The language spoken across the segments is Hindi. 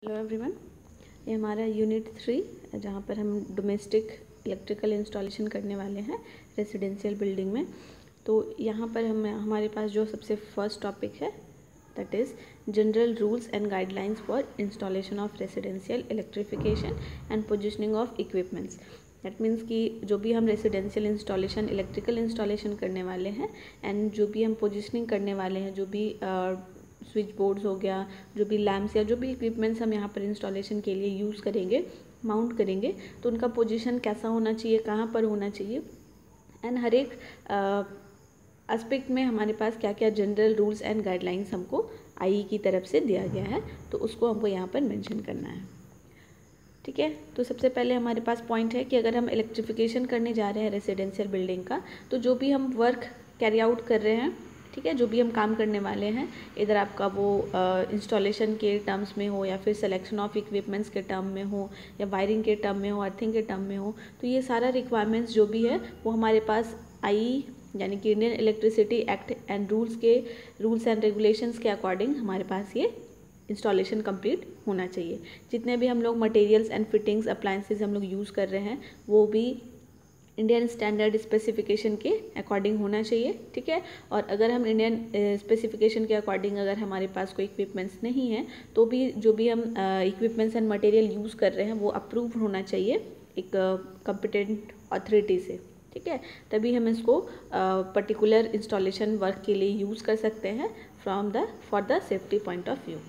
हेलो एवरीवन, ये हमारा यूनिट 3 जहाँ पर हम डोमेस्टिक इलेक्ट्रिकल इंस्टॉलेशन करने वाले हैं रेजिडेंशियल बिल्डिंग में। तो यहाँ पर हमारे पास जो सबसे फर्स्ट टॉपिक है that is general rules and guidelines for installation of residential electrification and positioning of equipments. That means कि जो भी हम रेजिडेंशियल इंस्टॉलेशन इलेक्ट्रिकल इंस्टॉलेशन करने वाले हैं एंड जो भी हम पोजिशनिंग करने वाले हैं, जो भी स्विच बोर्ड्स हो गया, जो भी लैम्प्स या जो भी इक्विपमेंट्स हम यहाँ पर इंस्टॉलेशन के लिए यूज़ करेंगे, माउंट करेंगे, तो उनका पोजीशन कैसा होना चाहिए, कहाँ पर होना चाहिए, एंड हर एक एस्पेक्ट में हमारे पास क्या क्या जनरल रूल्स एंड गाइडलाइंस हमको आई की तरफ से दिया गया है, तो उसको हमको यहाँ पर मेंशन करना है। ठीक है, तो सबसे पहले हमारे पास पॉइंट है कि अगर हम इलेक्ट्रिफिकेशन करने जा रहे हैं रेजिडेंशियल बिल्डिंग का, तो जो भी हम वर्क कैरी आउट कर रहे हैं, ठीक है, जो भी हम काम करने वाले हैं, इधर आपका वो इंस्टॉलेशन के टर्म्स में हो या फिर सिलेक्शन ऑफ इक्विपमेंट्स के टर्म में हो या वायरिंग के टर्म में हो, अर्थिंग के टर्म में हो, तो ये सारा रिक्वायरमेंट्स जो भी है वो हमारे पास आई यानी कि Indian electricity act and rules and regulations के अकॉर्डिंग हमारे पास ये इंस्टॉलेशन कंप्लीट होना चाहिए। जितने भी हम लोग मटेरियल्स एंड फिटिंग्स अप्लायंसेस हम लोग यूज़ कर रहे हैं वो भी इंडियन स्टैंडर्ड स्पेसिफिकेशन के अकॉर्डिंग होना चाहिए। ठीक है, और अगर हम इंडियन स्पेसिफिकेशन के अकॉर्डिंग अगर हमारे पास कोई इक्विपमेंट्स नहीं है तो भी जो भी हम इक्विपमेंट्स एंड मटेरियल यूज़ कर रहे हैं वो अप्रूव होना चाहिए एक कॉम्पिटेंट अथॉरिटी से। ठीक है, तभी हम इसको पर्टिकुलर इंस्टॉलेशन वर्क के लिए यूज़ कर सकते हैं for the safety point of view.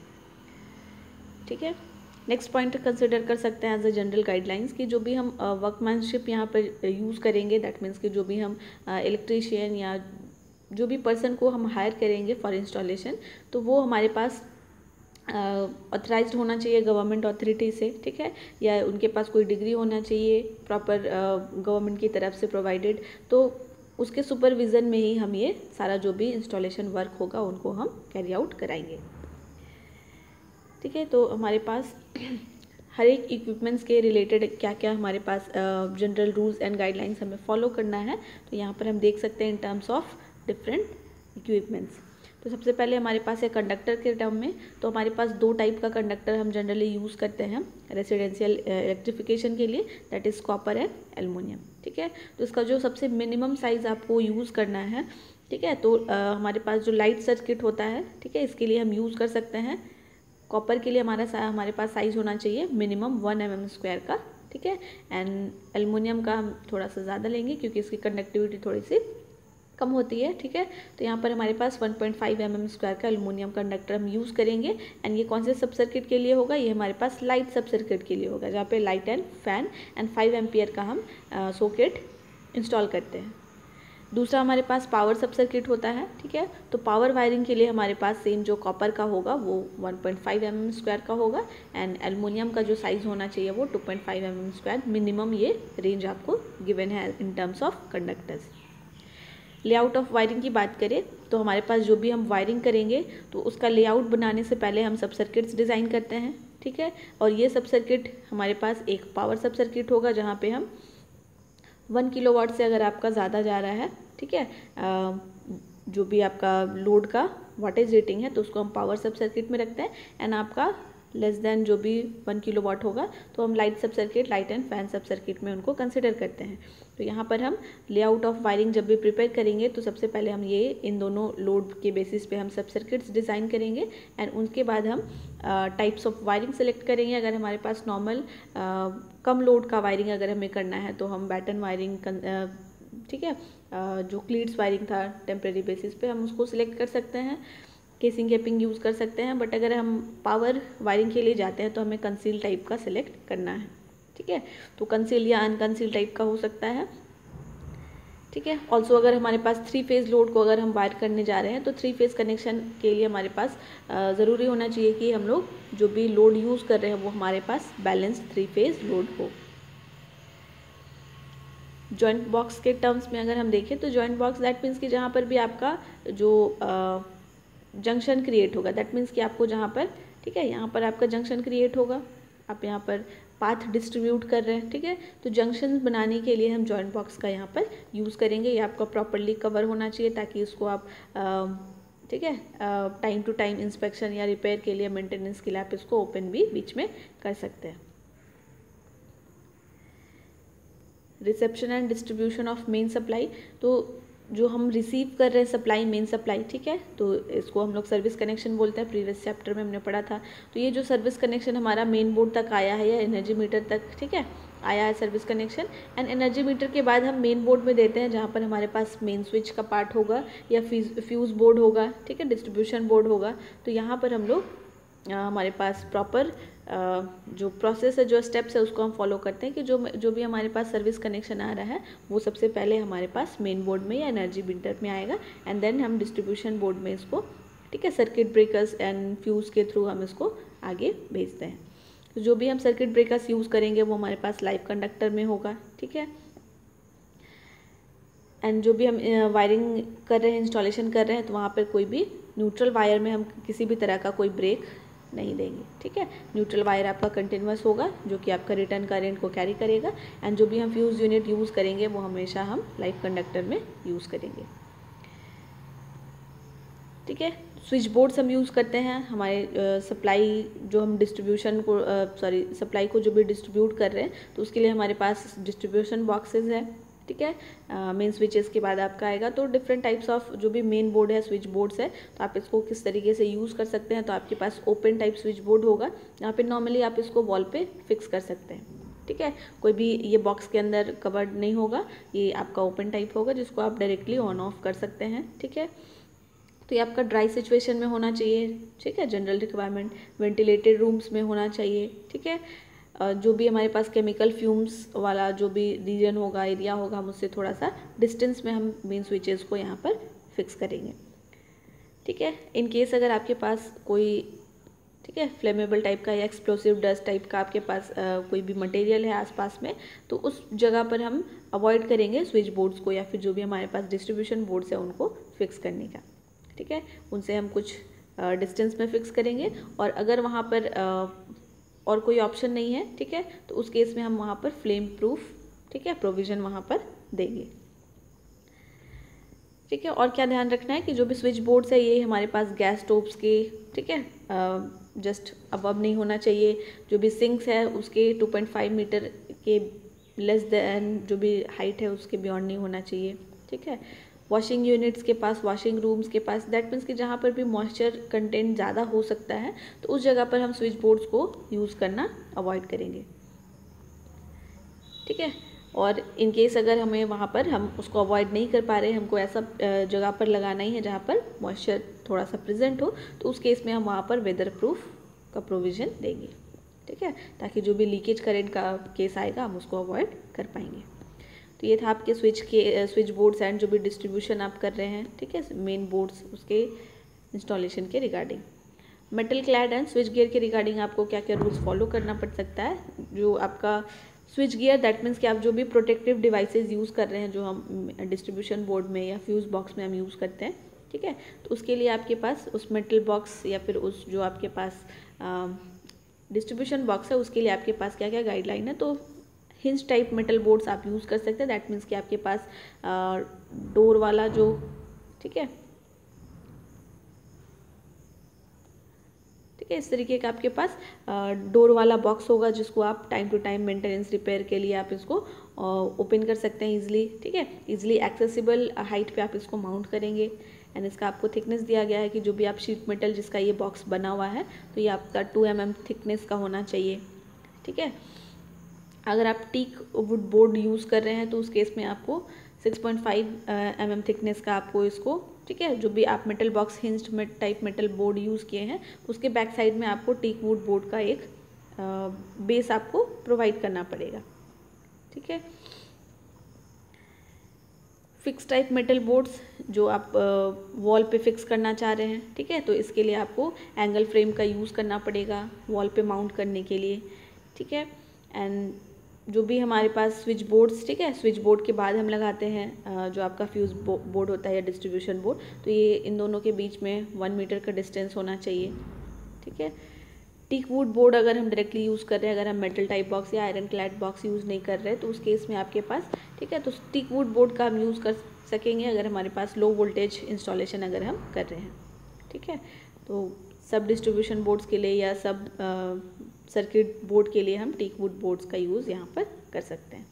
ठीक है, नेक्स्ट पॉइंट कंसिडर कर सकते हैं एज अ जनरल गाइडलाइंस कि जो भी हम वर्कमैनशिप यहाँ पर यूज़ करेंगे, दैट मीन्स कि जो भी हम इलेक्ट्रीशियन या जो भी पर्सन को हम हायर करेंगे फॉर इंस्टॉलेशन, तो वो हमारे पास ऑथराइज्ड होना चाहिए गवर्नमेंट अथॉरिटी से। ठीक है, या उनके पास कोई डिग्री होना चाहिए प्रॉपर गवर्नमेंट की तरफ से प्रोवाइडेड, तो उसके सुपरविज़न में ही हम ये सारा जो भी इंस्टॉलेशन वर्क होगा उनको हम कैरी आउट कराएंगे। ठीक है, तो हमारे पास हर एक इक्विपमेंट्स के रिलेटेड क्या क्या हमारे पास जनरल रूल्स एंड गाइडलाइंस हमें फॉलो करना है, तो यहाँ पर हम देख सकते हैं in terms of different equipments. तो सबसे पहले हमारे पास है कंडक्टर के टर्म में, तो हमारे पास दो टाइप का कंडक्टर हम जनरली यूज़ करते हैं रेजिडेंशियल इलेक्ट्रिफिकेशन के लिए, that is copper and aluminium. ठीक है, तो इसका जो सबसे मिनिमम साइज़ आपको यूज़ करना है, ठीक है, तो हमारे पास जो लाइट सर्किट होता है, ठीक है, इसके लिए हम यूज़ कर सकते हैं। कॉपर के लिए हमारे पास साइज़ होना चाहिए मिनिमम 1 mm² का। ठीक है, एंड एल्युमिनियम का हम थोड़ा सा ज़्यादा लेंगे क्योंकि इसकी कंडक्टिविटी थोड़ी सी कम होती है। ठीक है, तो यहाँ पर हमारे पास 1.5 mm² का एल्युमिनियम कंडक्टर हम यूज़ करेंगे। एंड ये कौन से सब सर्किट के लिए होगा, ये हमारे पास लाइट सब सर्किट के लिए होगा, जहाँ पे light and fan and 5 ampere का हम सॉकेट इंस्टॉल करते हैं। दूसरा हमारे पास पावर सब सर्किट होता है। ठीक है, तो पावर वायरिंग के लिए हमारे पास सेम जो कॉपर का होगा वो 1.5 mm² का होगा एंड एल्युमिनियम का जो साइज़ होना चाहिए वो 2.5 mm²। मिनिमम ये रेंज आपको गिवन है in terms of conductors. Layout of wiring की बात करें तो हमारे पास जो भी हम वायरिंग करेंगे तो उसका लेआउट बनाने से पहले हम सब सर्किट्स डिज़ाइन करते हैं। ठीक है, और ये सब सर्किट हमारे पास एक पावर सब सर्किट होगा जहाँ पे हम 1 किलोवाट से अगर आपका ज़्यादा जा रहा है, ठीक है, जो भी आपका लोड का वाटेज रेटिंग है तो उसको हम पावर सब सर्किट में रखते हैं। एंड आपका लेस देन जो भी 1 किलोवाट होगा तो हम light sub circuit, light and fan sub circuit में उनको कंसिडर करते हैं। तो यहाँ पर हम लेआउट ऑफ वायरिंग जब भी प्रिपेयर करेंगे तो सबसे पहले हम ये इन दोनों लोड के बेसिस पे हम सब सर्किट्स डिज़ाइन करेंगे एंड उसके बाद हम टाइप्स ऑफ वायरिंग सेलेक्ट करेंगे। अगर हमारे पास नॉर्मल कम लोड का वायरिंग अगर हमें करना है तो हम बैटन वायरिंग, ठीक है, जो क्लीट्स वायरिंग था टेम्प्रेरी बेसिस पे हम उसको सिलेक्ट कर सकते हैं, केसिंग कैपिंग यूज़ कर सकते हैं। बट अगर हम पावर वायरिंग के लिए जाते हैं तो हमें कंसील टाइप का सिलेक्ट करना है। ठीक है, तो कंसील या अनकंसील टाइप का हो सकता है। ठीक है, ऑल्सो अगर हमारे पास 3 फेज़ लोड को अगर हम वायर करने जा रहे हैं तो 3 फेज़ कनेक्शन के लिए हमारे पास ज़रूरी होना चाहिए कि हम लोग जो भी लोड यूज़ कर रहे हैं वो हमारे पास बैलेंस 3 फेज़ लोड हो। जॉइंट बॉक्स के टर्म्स में अगर हम देखें तो जॉइंट बॉक्स दैट मीन्स कि जहाँ पर भी आपका जो जंक्शन क्रिएट होगा, दैट मीन्स कि आपको जहाँ पर, ठीक है, यहाँ पर आपका जंक्शन क्रिएट होगा, आप यहाँ पर पाथ डिस्ट्रीब्यूट कर रहे हैं। ठीक है, तो जंक्शन बनाने के लिए हम जॉइंट बॉक्स का यहाँ पर यूज़ करेंगे। ये आपका प्रॉपरली कवर होना चाहिए ताकि इसको आप ठीक है, टाइम टू टाइम इंस्पेक्शन या रिपेयर के लिए, मेंटेनेंस के लिए आप इसको ओपन भी बीच में कर सकते हैं। Reception and distribution of main supply, तो जो हम रिसीव कर रहे हैं सप्लाई, मेन सप्लाई, ठीक है, तो इसको हम लोग सर्विस कनेक्शन बोलते हैं। प्रीवियस चैप्टर में हमने पढ़ा था। तो ये जो सर्विस कनेक्शन हमारा मेन बोर्ड तक आया है या एनर्जी मीटर तक, ठीक है, आया है service connection, and energy meter के बाद हम मेन बोर्ड में देते हैं, जहाँ पर हमारे पास मेन स्विच का पार्ट होगा या फ्यूज़ बोर्ड होगा, ठीक है, डिस्ट्रीब्यूशन बोर्ड होगा। तो यहाँ पर हम लोग हमारे पास प्रॉपर जो प्रोसेस है, जो स्टेप्स है, उसको हम फॉलो करते हैं कि जो भी हमारे पास सर्विस कनेक्शन आ रहा है वो सबसे पहले हमारे पास मेन बोर्ड में या एनर्जी मीटर में आएगा, एंड देन हम डिस्ट्रीब्यूशन बोर्ड में इसको, ठीक है, सर्किट ब्रेकर्स एंड फ्यूज़ के थ्रू हम इसको आगे भेजते हैं। तो जो भी हम सर्किट ब्रेकर्स यूज़ करेंगे वो हमारे पास लाइव कंडक्टर में होगा, ठीक है, एंड जो भी हम वायरिंग कर रहे हैं, इंस्टॉलेशन कर रहे हैं, तो वहाँ पर कोई भी न्यूट्रल वायर में हम किसी भी तरह का कोई ब्रेक नहीं देंगे, ठीक है। न्यूट्रल वायर आपका कंटिन्यूस होगा जो कि आपका रिटर्न करंट को कैरी करेगा, एंड जो भी हम फ्यूज़ यूनिट यूज़ करेंगे वो हमेशा हम लाइव कंडक्टर में यूज़ करेंगे, ठीक है। स्विच बोर्ड्स हम यूज़ करते हैं हमारे सप्लाई जो हम डिस्ट्रीब्यूशन को सप्लाई को जो भी डिस्ट्रीब्यूट कर रहे हैं, तो उसके लिए हमारे पास डिस्ट्रीब्यूशन बॉक्सेस है, ठीक है। मेन स्विचेस के बाद आपका आएगा, तो डिफरेंट टाइप्स ऑफ जो भी मेन बोर्ड है, स्विच बोर्ड्स है, तो आप इसको किस तरीके से यूज़ कर सकते हैं। तो आपके पास ओपन टाइप स्विच बोर्ड होगा, यहाँ पे नॉर्मली आप इसको वॉल पे फिक्स कर सकते हैं, ठीक है। कोई भी ये बॉक्स के अंदर कवर्ड नहीं होगा, ये आपका ओपन टाइप होगा जिसको आप डायरेक्टली ऑन ऑफ कर सकते हैं, ठीक है। तो ये आपका ड्राई सिचुएशन में होना चाहिए, ठीक है, जनरल रिक्वायरमेंट। वेंटिलेटेड रूम्स में होना चाहिए, ठीक है। जो भी हमारे पास केमिकल फ्यूम्स वाला जो भी रीजन होगा, एरिया होगा, हम उससे थोड़ा सा डिस्टेंस में हम मेन स्विचेस को यहाँ पर फिक्स करेंगे, ठीक है। इन केस अगर आपके पास कोई, ठीक है, फ्लेमेबल टाइप का या एक्सप्लोसिव डस्ट टाइप का आपके पास कोई भी मटेरियल है आसपास में, तो उस जगह पर हम अवॉइड करेंगे स्विच बोर्ड्स को या फिर जो भी हमारे पास डिस्ट्रीब्यूशन बोर्ड्स है उनको फिक्स करने का, ठीक है। उनसे हम कुछ डिस्टेंस में फिक्स करेंगे, और अगर वहाँ पर और कोई ऑप्शन नहीं है, ठीक है, तो उस केस में हम वहाँ पर फ्लेम प्रूफ, ठीक है, प्रोविज़न वहाँ पर देंगे, ठीक है। और क्या ध्यान रखना है कि जो भी स्विच बोर्ड्स है ये हमारे पास गैस स्टोव्स के, ठीक है, जस्ट अबव नहीं होना चाहिए। जो भी सिंक्स है उसके 2.5 मीटर के लेस देन जो भी हाइट है उसके बियॉन्ड नहीं होना चाहिए, ठीक है। वॉशिंग यूनिट्स के पास, वॉशिंग रूम्स के पास, दैट मीन्स कि जहाँ पर भी मॉइस्चर कंटेंट ज़्यादा हो सकता है तो उस जगह पर हम स्विच बोर्ड्स को यूज़ करना अवॉइड करेंगे, ठीक है। और इन केस अगर हमें वहाँ पर हम उसको अवॉइड नहीं कर पा रहे, हमको ऐसा जगह पर लगाना ही है जहाँ पर मॉइस्चर थोड़ा सा प्रेजेंट हो, तो उस केस में हम वहाँ पर वेदर प्रूफ का प्रोविज़न देंगे, ठीक है, ताकि जो भी लीकेज करंट का केस आएगा हम उसको अवॉइड कर पाएंगे। तो ये था आपके स्विच बोर्ड्स एंड जो भी डिस्ट्रीब्यूशन आप कर रहे हैं, ठीक है, मेन बोर्ड्स उसके इंस्टॉलेशन के regarding. Metal clad and switch gear के रिगार्डिंग आपको क्या क्या रूल्स फॉलो करना पड़ सकता है। जो आपका स्विच गियर, दैट मीन्स कि आप जो भी प्रोटेक्टिव डिवाइसेस यूज़ कर रहे हैं, जो हम डिस्ट्रीब्यूशन बोर्ड में या फ्यूज़ बॉक्स में हम यूज़ करते हैं, ठीक है, तो उसके लिए आपके पास उस मेटल बॉक्स या फिर उस जो आपके पास डिस्ट्रीब्यूशन बॉक्स है उसके लिए आपके पास क्या क्या गाइडलाइन है। तो हिंज टाइप मेटल बोर्ड्स आप यूज़ कर सकते हैं, दैट मीन्स कि आपके पास डोर वाला जो, ठीक है, ठीक है, इस तरीके का आपके पास डोर वाला बॉक्स होगा जिसको आप time to time maintenance repair के लिए आप इसको ओपन कर सकते हैं इजीली, ठीक है, इजीली एक्सेसिबल हाइट पे आप इसको माउंट करेंगे। एंड इसका आपको थिकनेस दिया गया है कि जो भी आप शीट मेटल जिसका ये बॉक्स बना हुआ है तो ये आपका 2 mm थिकनेस का होना चाहिए, ठीक है। अगर आप टीक वुड बोर्ड यूज़ कर रहे हैं तो उस केस में आपको 6.5 mm थिकनेस का आपको इसको, ठीक है, जो भी आप metal box hinged type metal board use किए हैं उसके बैक साइड में आपको टीक वुड बोर्ड का एक बेस आपको प्रोवाइड करना पड़ेगा, ठीक है। फिक्स टाइप मेटल बोर्ड्स जो आप वॉल पे फिक्स करना चाह रहे हैं, ठीक है, तो इसके लिए आपको एंगल फ्रेम का यूज़ करना पड़ेगा वॉल पे माउंट करने के लिए, ठीक है। एंड जो भी हमारे पास स्विच बोर्ड्स, ठीक है, स्विच बोर्ड के बाद हम लगाते हैं जो आपका फ्यूज़ बोर्ड होता है या डिस्ट्रीब्यूशन बोर्ड, तो ये इन दोनों के बीच में 1 मीटर का डिस्टेंस होना चाहिए, ठीक है। टीक वुड बोर्ड अगर हम डायरेक्टली यूज़ कर रहे हैं, अगर हम मेटल टाइप बॉक्स या आयरन क्लैड बॉक्स यूज़ नहीं कर रहे तो उस केस में आपके पास, ठीक है, तो टीक वुड बोर्ड का हम यूज़ कर सकेंगे अगर हमारे पास लो वोल्टेज इंस्टॉलेशन अगर हम कर रहे हैं। ठीक है। तो सब डिस्ट्रीब्यूशन बोर्ड्स के लिए या सब सर्किट बोर्ड के लिए हम टीक वुड बोर्ड्स का यूज़ यहाँ पर कर सकते हैं।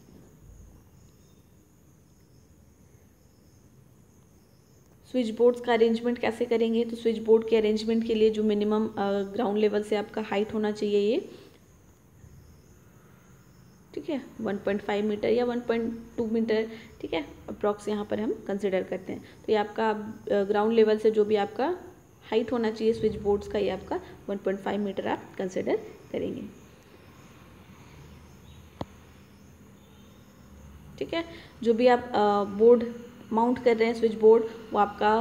स्विच बोर्ड्स का अरेंजमेंट कैसे करेंगे? तो स्विच बोर्ड के अरेंजमेंट के लिए जो मिनिमम ग्राउंड लेवल से आपका हाइट होना चाहिए ये, ठीक है, 1.5 मीटर या 1.2 मीटर, ठीक है, अप्रॉक्स यहाँ पर हम कंसिडर करते हैं। तो ये आपका ग्राउंड लेवल से जो भी आपका हाइट होना चाहिए स्विच बोर्ड्स का, ये आपका 1.5 मीटर आप कंसिडर करेंगे, ठीक है। जो भी आप बोर्ड माउंट कर रहे हैं स्विच बोर्ड, वो आपका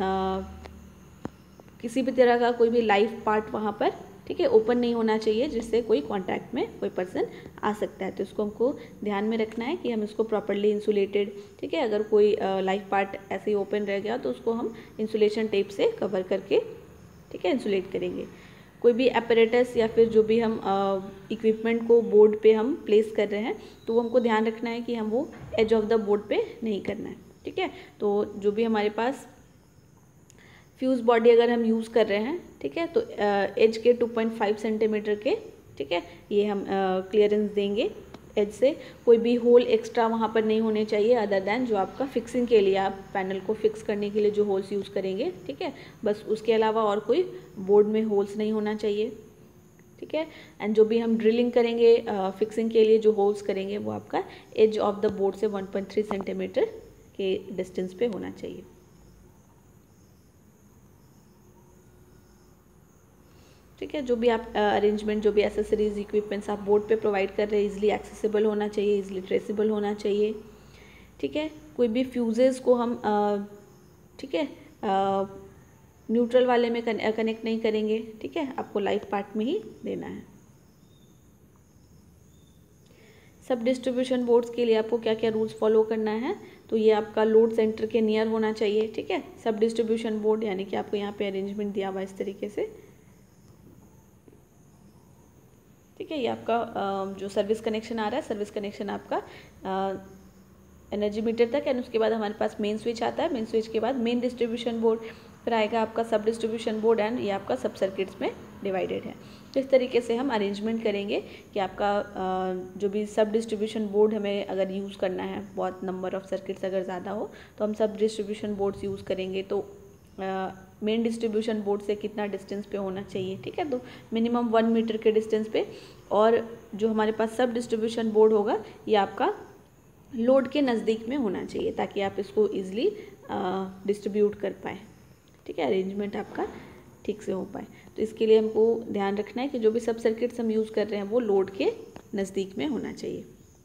किसी भी तरह का कोई भी लाइव पार्ट वहाँ पर, ठीक है, ओपन नहीं होना चाहिए जिससे कोई कांटेक्ट में कोई पर्सन आ सकता है। तो इसको हमको ध्यान में रखना है कि हम इसको प्रॉपर्ली इंसुलेटेड, ठीक है, अगर कोई लाइव पार्ट ऐसे ही ओपन रह गया तो उसको हम इंसुलेशन टेप से कवर करके, ठीक है, इंसुलेट करेंगे। कोई भी अपैरेटस या फिर जो भी हम इक्विपमेंट को बोर्ड पे हम प्लेस कर रहे हैं तो वो हमको ध्यान रखना है कि हम वो एज ऑफ द बोर्ड पे नहीं करना है, ठीक है। तो जो भी हमारे पास फ्यूज़ बॉडी अगर हम यूज़ कर रहे हैं, ठीक है, तो एज के 2.5 सेंटीमीटर के, ठीक है, ये हम क्लियरेंस देंगे एज से। कोई भी होल एक्स्ट्रा वहाँ पर नहीं होने चाहिए अदर दैन जो आपका फिक्सिंग के लिए, आप पैनल को फिक्स करने के लिए जो होल्स यूज़ करेंगे, ठीक है, बस उसके अलावा और कोई बोर्ड में होल्स नहीं होना चाहिए, ठीक है। एंड जो भी हम ड्रिलिंग करेंगे फिक्सिंग के लिए जो होल्स करेंगे वो आपका एज ऑफ द बोर्ड से 1.3 सेंटीमीटर के डिस्टेंस पे होना चाहिए, ठीक है। जो भी आप अरेंजमेंट, जो भी एसेसरीज इक्विपमेंट्स आप बोर्ड पे प्रोवाइड कर रहे हैं इजीली एक्सेसिबल होना चाहिए, इजीली ट्रेसेबल होना चाहिए, ठीक है। कोई भी फ्यूजेस को हम ठीक है न्यूट्रल वाले में कनेक्ट नहीं करेंगे, ठीक है, आपको लाइव पार्ट में ही देना है। सब डिस्ट्रीब्यूशन बोर्ड्स के लिए आपको क्या क्या रूल्स फॉलो करना है? तो ये आपका लोड सेंटर के नियर होना चाहिए, ठीक है। सब डिस्ट्रीब्यूशन बोर्ड यानी कि आपको यहाँ पे अरेंजमेंट दिया हुआ इस तरीके से, ठीक है। ये आपका जो सर्विस कनेक्शन आ रहा है, सर्विस कनेक्शन आपका एनर्जी मीटर तक, एंड उसके बाद हमारे पास मेन स्विच आता है, मेन स्विच के बाद मेन डिस्ट्रीब्यूशन बोर्ड, फिर आएगा आपका सब डिस्ट्रीब्यूशन बोर्ड, एंड ये आपका सब सर्किट्स में डिवाइडेड है। तो इस तरीके से हम अरेंजमेंट करेंगे कि आपका जो भी सब डिस्ट्रीब्यूशन बोर्ड हमें अगर यूज़ करना है, बहुत नंबर ऑफ़ सर्किट्स अगर ज़्यादा हो तो हम सब डिस्ट्रीब्यूशन बोर्ड्स यूज़ करेंगे। तो मेन डिस्ट्रीब्यूशन बोर्ड से कितना डिस्टेंस पे होना चाहिए, ठीक है, तो मिनिमम 1 मीटर के डिस्टेंस पे। और जो हमारे पास सब डिस्ट्रीब्यूशन बोर्ड होगा ये आपका लोड के नज़दीक में होना चाहिए ताकि आप इसको ईजिली डिस्ट्रीब्यूट कर पाएँ, ठीक है, अरेंजमेंट आपका ठीक से हो पाए। तो इसके लिए हमको ध्यान रखना है कि जो भी सब सर्किट्स हम यूज़ कर रहे हैं वो लोड के नज़दीक में होना चाहिए,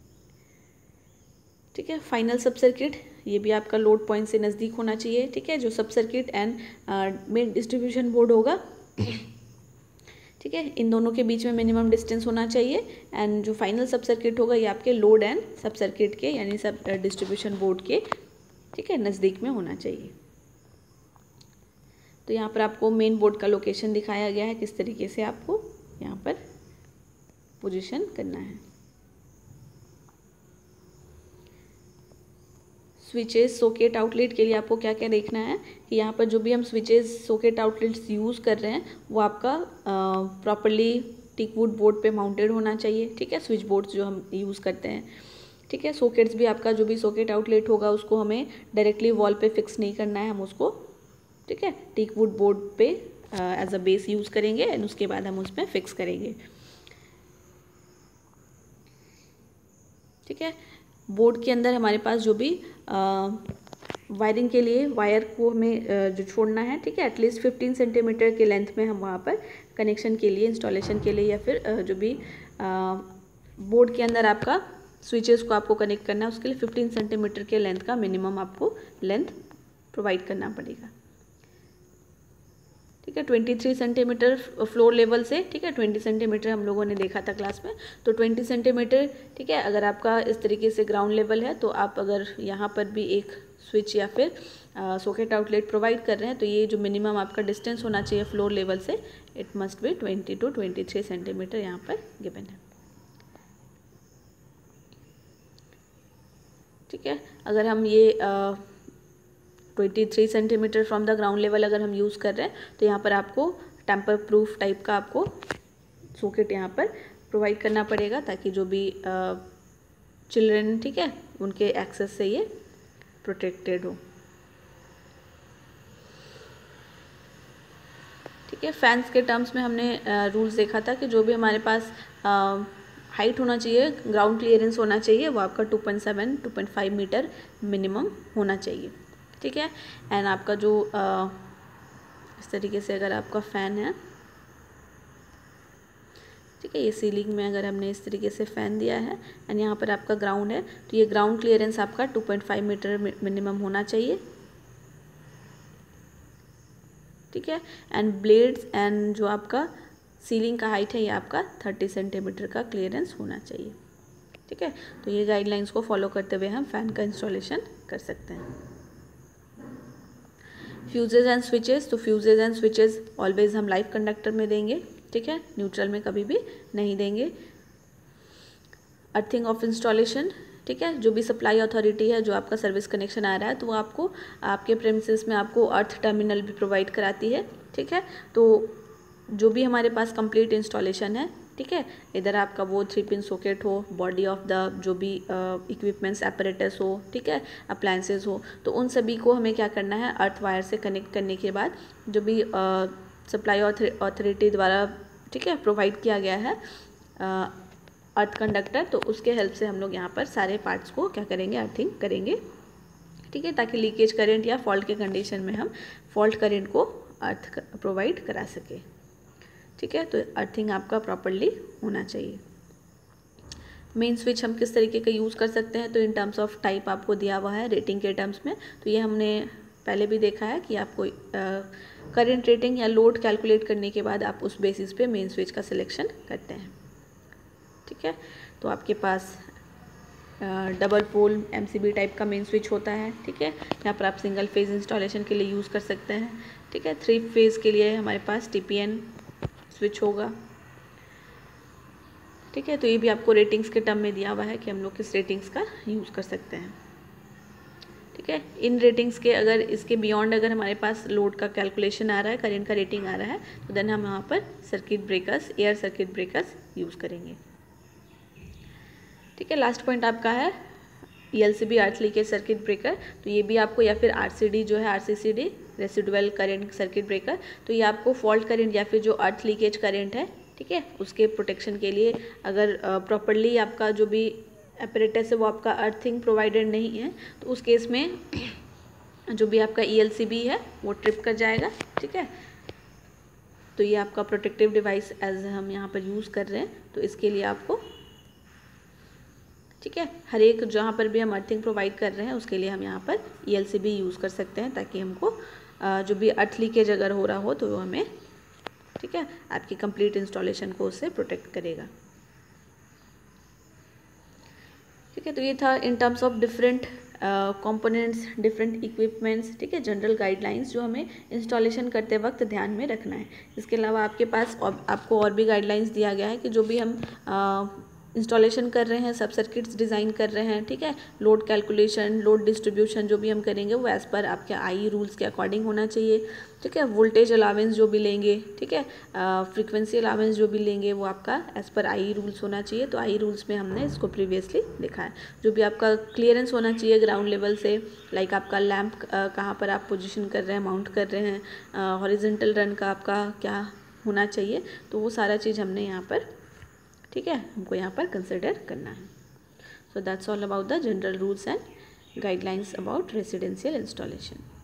ठीक है। फाइनल सब सर्किट ये भी आपका लोड पॉइंट से नज़दीक होना चाहिए, ठीक है, जो सब circuit and main distribution board होगा, ठीक है, इन दोनों के बीच में मिनिमम डिस्टेंस होना चाहिए। एंड जो फाइनल सब सर्किट होगा ये आपके लोड एंड सब सर्किट के यानी सब डिस्ट्रीब्यूशन बोर्ड के, ठीक है, नज़दीक में होना चाहिए। तो यहाँ पर आपको मेन बोर्ड का लोकेशन दिखाया गया है, किस तरीके से आपको यहाँ पर पोजीशन करना है। स्विचेस सॉकेट आउटलेट के लिए आपको क्या क्या देखना है कि यहाँ पर जो भी हम स्विचेस सॉकेट आउटलेट्स यूज़ कर रहे हैं वो आपका प्रॉपरली टीक वुड बोर्ड पे माउंटेड होना चाहिए, ठीक है, स्विच बोर्ड्स जो हम यूज़ करते हैं, ठीक है। सॉकेट्स भी आपका जो भी सॉकेट आउटलेट होगा उसको हमें डायरेक्टली वॉल पे फिक्स नहीं करना है, हम उसको, ठीक है, टीक वुड बोर्ड पे एज अ बेस यूज़ करेंगे एंड उसके बाद हम उसमें फिक्स करेंगे, ठीक है। बोर्ड के अंदर हमारे पास जो भी वायरिंग के लिए वायर को हमें जो छोड़ना है, ठीक है, एटलीस्ट 15 सेंटीमीटर के लेंथ में हम वहाँ पर कनेक्शन के लिए, इंस्टॉलेशन के लिए या फिर जो भी बोर्ड के अंदर आपका स्विचेस को आपको कनेक्ट करना है उसके लिए 15 सेंटीमीटर के लेंथ का मिनिमम आपको लेंथ प्रोवाइड करना पड़ेगा, ठीक है। 23 सेंटीमीटर फ्लोर लेवल से, ठीक है, 20 सेंटीमीटर हम लोगों ने देखा था क्लास में, तो 20 सेंटीमीटर, ठीक है। अगर आपका इस तरीके से ग्राउंड लेवल है तो आप अगर यहाँ पर भी एक स्विच या फिर सॉकेट आउटलेट प्रोवाइड कर रहे हैं तो ये जो मिनिमम आपका डिस्टेंस होना चाहिए फ्लोर लेवल से, it must be 20 to 23 centimetre यहाँ पर गिवन है, ठीक है। अगर हम ये 23 centimetre from the ground level अगर हम यूज़ कर रहे हैं तो यहाँ पर आपको टेम्पर प्रूफ टाइप का आपको सॉकेट यहाँ पर प्रोवाइड करना पड़ेगा, ताकि जो भी चिल्ड्रन, ठीक है, उनके एक्सेस से ये प्रोटेक्टेड हो। ठीक है, फैंस के टर्म्स में हमने रूल्स देखा था कि जो भी हमारे पास हाइट होना चाहिए, ग्राउंड क्लियरेंस होना चाहिए, वो आपका 2.7 2.5 मीटर मिनिमम होना चाहिए। ठीक है, एंड आपका जो इस तरीके से अगर आपका फ़ैन है, ठीक है, ये सीलिंग में अगर हमने इस तरीके से फ़ैन दिया है एंड यहाँ पर आपका ग्राउंड है, तो ये ग्राउंड क्लियरेंस आपका 2.5 मीटर मिनिमम होना चाहिए। ठीक है, एंड ब्लेड्स एंड जो आपका सीलिंग का हाइट है ये आपका 30 सेंटीमीटर का क्लियरेंस होना चाहिए। ठीक है, तो ये गाइडलाइंस को फॉलो करते हुए हम फ़ैन का इंस्टॉलेशन कर सकते हैं। फ्यूजेज एंड स्विचेस, तो फ्यूजेज एंड स्विचेस ऑलवेज हम लाइव कंडक्टर में देंगे। ठीक है, न्यूट्रल में कभी भी नहीं देंगे। अर्थिंग ऑफ इंस्टॉलेशन, ठीक है, जो भी सप्लाई अथॉरिटी है, जो आपका सर्विस कनेक्शन आ रहा है, तो वो आपको आपके प्रेमिसेस में आपको अर्थ टर्मिनल भी प्रोवाइड कराती है। ठीक है, तो जो भी हमारे पास कंप्लीट इंस्टॉलेशन है, ठीक है, इधर आपका वो 3 पिन सॉकेट हो, बॉडी ऑफ द जो भी इक्विपमेंट्स एपरेटस हो, ठीक है, अप्लायंसेस हो, तो उन सभी को हमें क्या करना है, अर्थ वायर से कनेक्ट करने के बाद जो भी सप्लाई अथॉरिटी द्वारा, ठीक है, प्रोवाइड किया गया है अर्थ कंडक्टर, तो उसके हेल्प से हम लोग यहाँ पर सारे पार्ट्स को क्या करेंगे, अर्थिंग करेंगे। ठीक है, ताकि लीकेज करंट या फॉल्ट के कंडीशन में हम फॉल्ट करंट को अर्थ प्रोवाइड करा सके। ठीक है, तो अर्थिंग आपका प्रॉपरली होना चाहिए। मेन स्विच हम किस तरीके का यूज़ कर सकते हैं, तो इन टर्म्स ऑफ टाइप आपको दिया हुआ है रेटिंग के टर्म्स में, तो ये हमने पहले भी देखा है कि आपको करंट रेटिंग या लोड कैलकुलेट करने के बाद आप उस बेसिस पे मेन स्विच का सिलेक्शन करते हैं। ठीक है, तो आपके पास डबल पोल MCB टाइप का मेन स्विच होता है। ठीक है, यहाँ पर आप सिंगल फेज इंस्टॉलेशन के लिए यूज़ कर सकते हैं। ठीक है, 3 फेज़ के लिए हमारे पास TPN स्विच होगा। ठीक है, तो ये भी आपको रेटिंग्स के टर्म में दिया हुआ है कि हम लोग किस रेटिंग्स का यूज़ कर सकते हैं। ठीक है, इन रेटिंग्स के अगर इसके बियॉन्ड अगर हमारे पास लोड का कैलकुलेशन आ रहा है, करंट का रेटिंग आ रहा है, तो देन हम यहाँ पर circuit breakers, air circuit breakers use करेंगे। ठीक है, लास्ट पॉइंट आपका है ELCB earth leakage circuit breaker, तो ये भी आपको, या फिर RCD जो है RCCD residual current circuit breaker, तो ये आपको फॉल्ट करंट या फिर जो अर्थ लीकेज करंट है, ठीक है, उसके प्रोटेक्शन के लिए अगर प्रॉपरली आपका जो भी एपरेटस है वो आपका अर्थिंग प्रोवाइडेड नहीं है, तो उस केस में जो भी आपका ELCB है वो ट्रिप कर जाएगा। ठीक है, तो ये आपका प्रोटेक्टिव डिवाइस एज हम यहाँ पर यूज़ कर रहे हैं, तो इसके लिए आपको, ठीक है, हर एक जहाँ पर भी हम अर्थिंग प्रोवाइड कर रहे हैं उसके लिए हम यहाँ पर ELCB यूज़ कर सकते हैं, ताकि हमको जो भी अर्थ लीकेज अगर हो रहा हो तो वो हमें, ठीक है, आपकी कंप्लीट इंस्टॉलेशन को उससे प्रोटेक्ट करेगा। ठीक है, तो ये था in terms of different components, different equipments, ठीक है, जनरल गाइडलाइंस जो हमें इंस्टॉलेशन करते वक्त ध्यान में रखना है। इसके अलावा आपके पास आपको और भी गाइडलाइंस दिया गया है कि जो भी हम इंस्टॉलेशन कर रहे हैं, सब सर्किट्स डिज़ाइन कर रहे हैं, ठीक है, लोड कैलकुलेशन, लोड डिस्ट्रीब्यूशन जो भी हम करेंगे वो एज़ पर आपके IE रूल्स के अकॉर्डिंग होना चाहिए। ठीक है, वोल्टेज अलावेंस जो भी लेंगे, ठीक है, फ्रीक्वेंसी अलावेंस जो भी लेंगे वो आपका एज़ पर IE रूल्स होना चाहिए। तो IE रूल्स में हमने इसको प्रीवियसली देखा है। जो भी आपका क्लियरेंस होना चाहिए ग्राउंड लेवल से, लाइक आपका लैंप कहाँ पर आप पोजिशन कर रहे हैं, माउंट कर रहे हैं, हॉरिजेंटल रन का आपका क्या होना चाहिए, तो वो सारा चीज़ हमने यहाँ पर, ठीक है, हमको यहाँ पर कंसिडर करना है। So that's all about the general rules and guidelines about residential installation.